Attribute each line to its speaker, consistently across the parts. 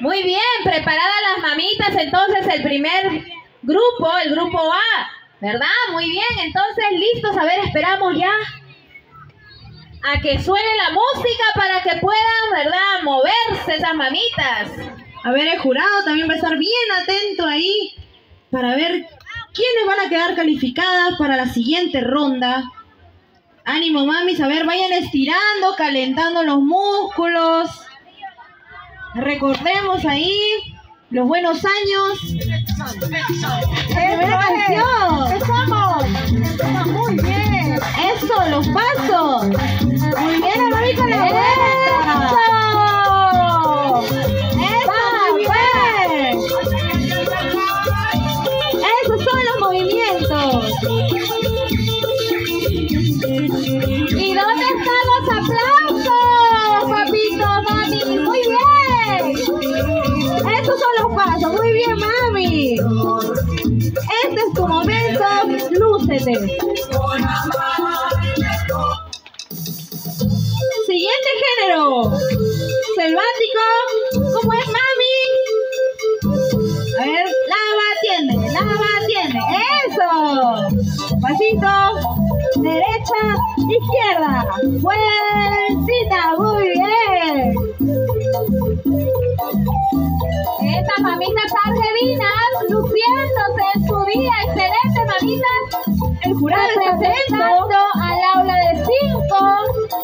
Speaker 1: Muy bien, preparadas las mamitas, entonces el primer grupo, el grupo A, ¿verdad? Muy bien, entonces listos, a ver, esperamos ya a que suene la música para que puedan, ¿verdad?, moverse esas mamitas.
Speaker 2: A ver, el jurado también va a estar bien atento ahí para ver quiénes van a quedar calificadas para la siguiente ronda. Ánimo, mamis, a ver, vayan estirando, calentando los músculos. Recordemos ahí los buenos años. La primera canción.
Speaker 3: ¡Empezamos! Muy bien.
Speaker 2: Eso, los pasos. Muy bien, la mami con la vuelta. Eso, muy bien. Esos son los movimientos.
Speaker 3: ¿Y dónde están los aplausos, papito, mami? Muy bien.
Speaker 2: Esos son los pasos. Muy bien, mami. Este es tu momento. Lúcete. Siguiente género. Selvático. ¿Cómo es, mami? A ver, la atiende. Eso. Pasito. Derecha, izquierda. Vueltita. Muy bien.
Speaker 3: Estas mamitas argelinas luciéndose en su día. Excelente, mamitas.
Speaker 2: El jurado está atento.
Speaker 3: Representando al aula de 5.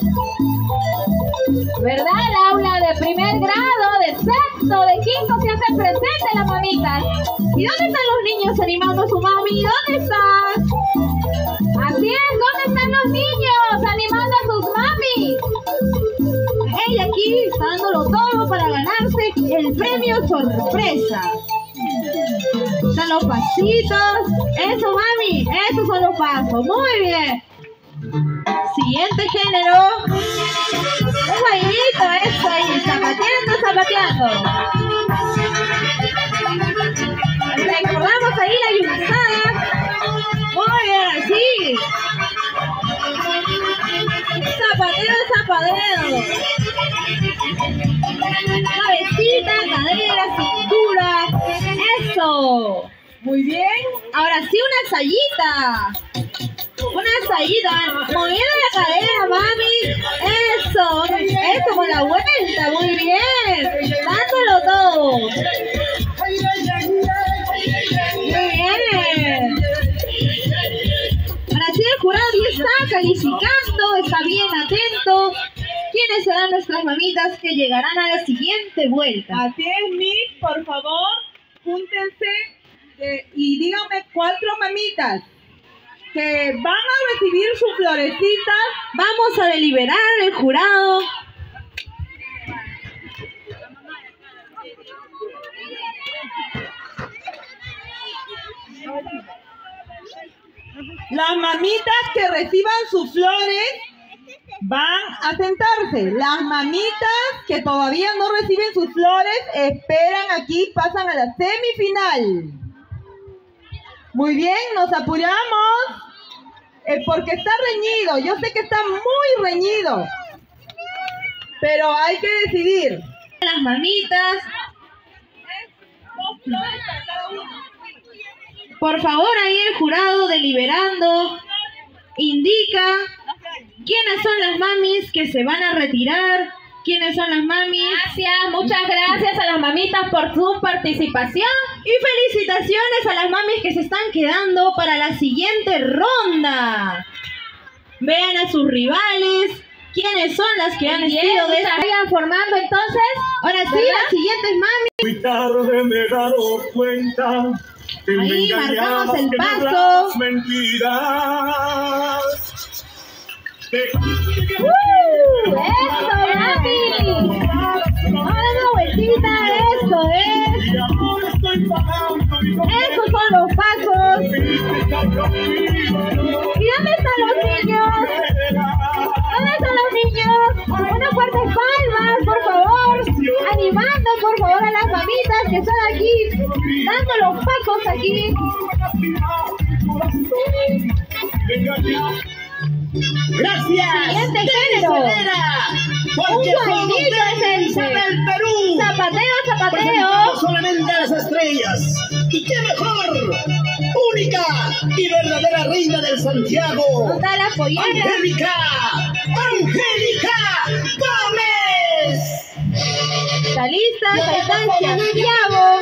Speaker 3: ¿Verdad? El aula de primer grado, de sexto, de quinto se hacen presentes las mamitas.
Speaker 2: ¿Y dónde están los niños animando a su mami? ¿Dónde están?
Speaker 3: Así es, ¿dónde están los niños animando a sus mamis?
Speaker 2: Ella aquí está dándolo todo para ganarse el premio sorpresa. Están los pasitos. Eso, mami. Esos son los pasos. Muy bien. Siguiente género. Un bailito, eso ahí. Zapateando. Recordamos ahí la yunzada. Muy bien, así. Zapateo. Cabecita, cadera, cintura. Eso. Muy bien. Ahora sí, una ensayita. Moviendo la cadera, mami. Eso con la vuelta. Muy bien. Dándolo todo. Muy bien. Ahora sí, el jurado ya está calificando, está bien atento. ¿Quiénes serán nuestras mamitas que llegarán a la siguiente vuelta?
Speaker 4: Así es, Miss, por favor, júntense y díganme 4 mamitas que van a recibir sus florecitas.
Speaker 2: Vamos a deliberar el jurado.
Speaker 4: Las mamitas que reciban sus flores van a sentarse. Las mamitas que todavía no reciben sus flores esperan aquí, pasan a la semifinal. Muy bien, nos apuramos porque está reñido. Yo sé que está muy reñido, pero hay que decidir.
Speaker 2: Las mamitas.
Speaker 4: 2 flores para cada una.
Speaker 2: Por favor, ahí el jurado deliberando indica quiénes son las mamis que se van a retirar, quiénes son las mamis.
Speaker 1: Gracias, muchas gracias a las mamitas por su participación.
Speaker 2: Y felicitaciones a las mamis que se están quedando para la siguiente ronda. Vean a sus rivales, quiénes son las que han estado de esta...
Speaker 1: Vayan formando entonces.
Speaker 2: Ahora sí, las siguientes mamis.
Speaker 5: Muy tarde me he dado cuenta que me
Speaker 2: Ahí
Speaker 5: engañabas,
Speaker 2: marcamos el
Speaker 5: que me
Speaker 2: paso.
Speaker 5: hablabas mentiras.
Speaker 3: ¡Eso, mami!
Speaker 2: Ahora una vueltita, eso es.
Speaker 5: Y ahora estoy pagando y no
Speaker 2: Esos son los pasos. ¿Y dónde están los niños? ¿Dónde están los niños? Unas fuertes palmas, por favor. Animando, por favor, a las mamitas que están aquí, dando los pasos aquí.
Speaker 5: Gracias.
Speaker 2: Siguiente género. Un bailito es el
Speaker 5: del Perú.
Speaker 2: zapateo.
Speaker 1: Mateo.
Speaker 6: Solamente a las estrellas. ¿Y qué mejor? Única y verdadera reina del Santiago.
Speaker 1: ¿Dónde está la pollera?
Speaker 6: ¡Angélica! ¡Angélica Gómez!
Speaker 1: ¿Está lista? ¿Está en Santiago?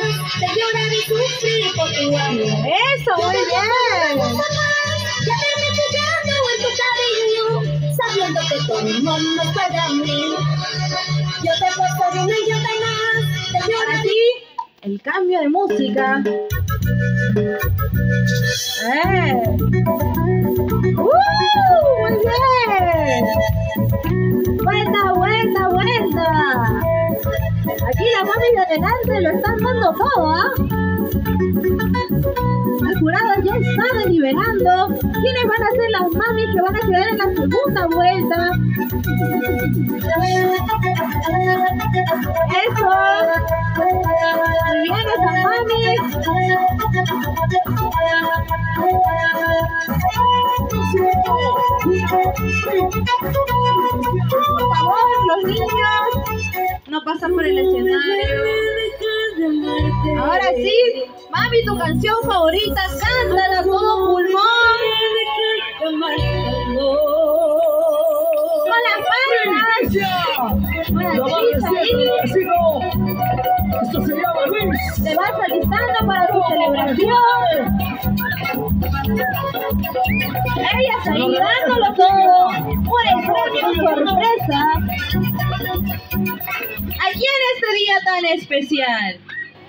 Speaker 1: Eso, muy bien.
Speaker 3: Sabiendo que todo el mundo es para mí. Yo te puedo uno y yo te más.
Speaker 1: Ahora sí, el cambio de música. Muy bien. Buena. Aquí las mamis de adelante lo están dando todo, ¿ah? El jurado ya está deliberando quiénes van a ser las mamis que van a quedar en la segunda vuelta. Eso. Muy bien, esas mamis. Por favor, los niños no pasan por el escenario. Ahora sí, mami, tu canción favorita, cántala a todo pulmón. Con las palmas. Con la derecha ahí.
Speaker 6: Esto se llama Luis.
Speaker 1: Te vas alistando para tu celebración. Ellas ahí dándolo todo por el premio sorpresa. Aquí en este día tan especial.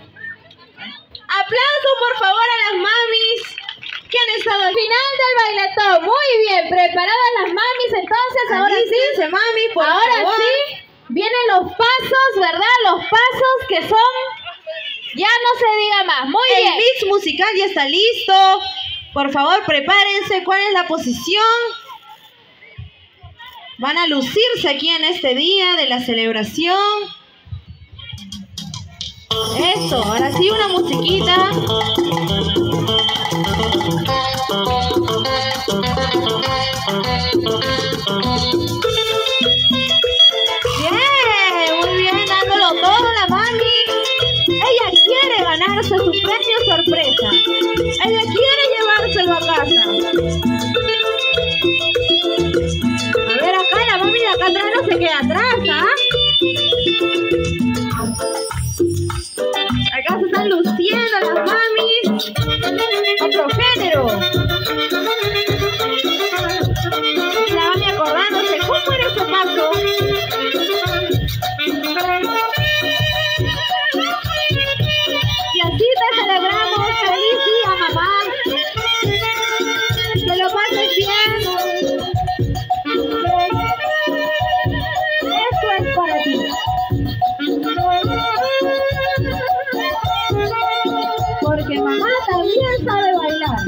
Speaker 1: Aplauso por favor a las mamis que han estado al final del bailatón. Muy bien, preparadas las mamis. Entonces ahora sí,
Speaker 2: mami, por
Speaker 1: ahora
Speaker 2: favor.
Speaker 1: sí, vienen los pasos, ¿verdad? Los pasos que son, ya no se diga más. Muy
Speaker 2: El
Speaker 1: bien.
Speaker 2: mix musical ya está listo. Por favor, prepárense. ¿Cuál es la posición? Van a lucirse aquí en este día de la celebración. Eso, ahora sí una musiquita. Bien, muy bien, dándolo todo la mami. Ella quiere ganarse su premio sorpresa. Ella quiere llevárselo a casa. A ver, acá la mami de acá atrás no se queda atrás, ¿ah? Acá se están luciendo las mamis. Otro género. Y la mami acordándose cómo era ese paso. Y así te celebramos. Feliz día, mamá. Que lo pases bien. Esto es para ti. Porque mamá también sabe bailar.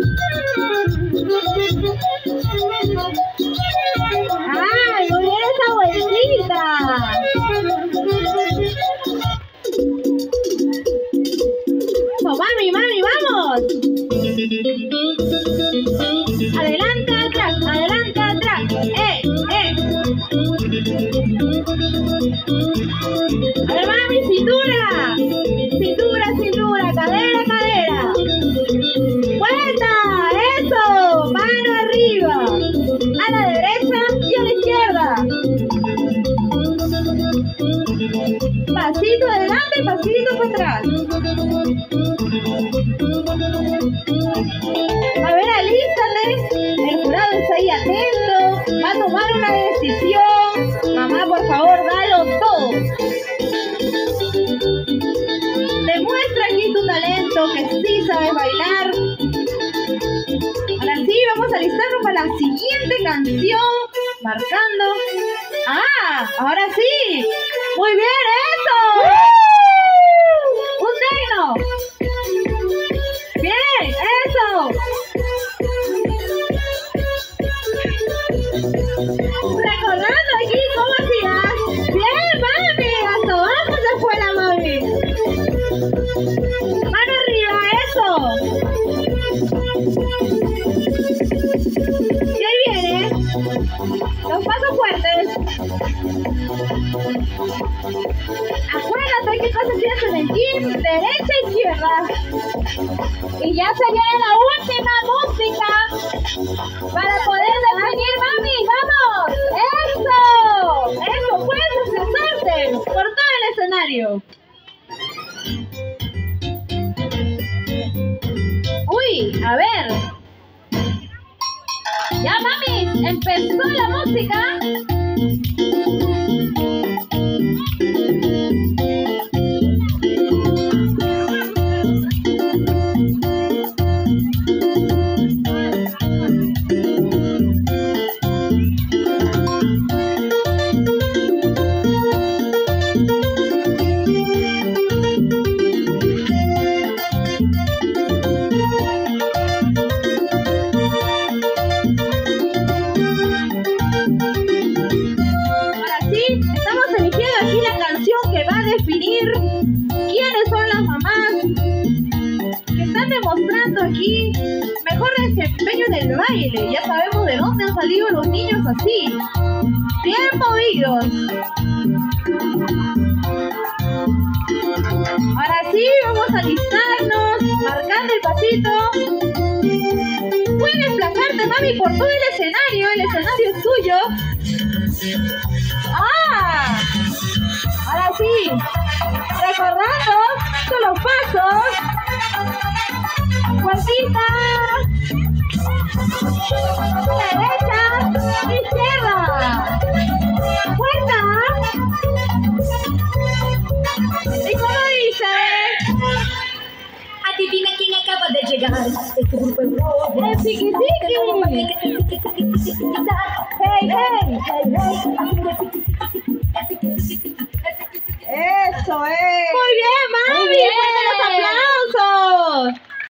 Speaker 2: ¡Ay, muy bien esa vueltita! ¡Oh, mami, vamos! Adelante, atrás, adelante, atrás. A ver, mami, cintura. Cintura, cadera. ¡Vuelta! ¡Eso! Mano arriba. A la derecha y a la izquierda. Pasito adelante, pasito para atrás. A ver, alístate. El jurado está ahí atento. Va a tomar una decisión. Mamá, por favor, dalo todo. Demuestra aquí tu talento, que sí sabes bailar. Ahora sí, vamos a alistarnos para la siguiente canción. Marcando. ¡Ah! ¡Ahora sí! ¡Muy bien! ¡Eso! ¡Un tecno! ¡Bien! ¡Eso! Recordando aquí cómo hacías. ¡Bien, mami! ¡Hasta abajo se fue la mami! ¡Mano arriba! ¡Eso! Y ahí viene. Los pasos fuertes.
Speaker 1: hay que concentrarse en el team, derecha e izquierda. Y ya se viene la última música para poder definir, mami, ¡vamos! ¡Eso! ¡Eso! ¡Puedes deslizarte por todo el escenario! ¡Uy! A ver. Ya, mami, empezó la música. Aquí mejor desempeño del baile. Ya sabemos de dónde han salido los niños así, bien movidos. Ahora sí, vamos a alistarnos, marcando el pasito. Puedes desplazarte, mami, por todo el escenario es tuyo. ¡Ah! Ahora sí, recordando todos los pasos. Cuartita, derecha, izquierda, puerta. ¿Y cómo dice?
Speaker 3: Adivina quién acaba de llegar. Este grupo es rojo.
Speaker 1: ¡El chiquitiqui! ¡Hey, hey!
Speaker 4: Eso es.
Speaker 1: Muy bien, mami.